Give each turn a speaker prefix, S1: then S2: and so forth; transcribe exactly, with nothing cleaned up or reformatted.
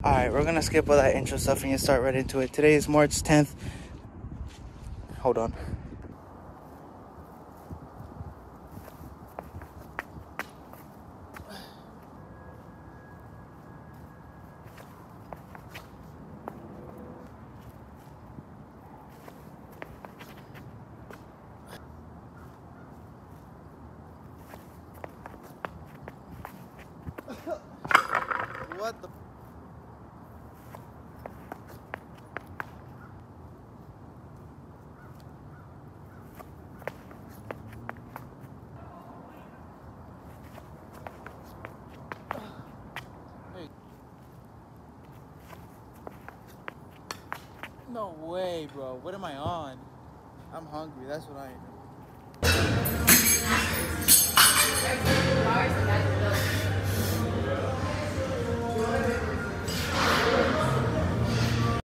S1: Alright, we're gonna skip all that intro stuff and get start right into it. Today is March tenth. Hold on. What the? Hey. No way, bro. What am I on? I'm hungry. That's what I am.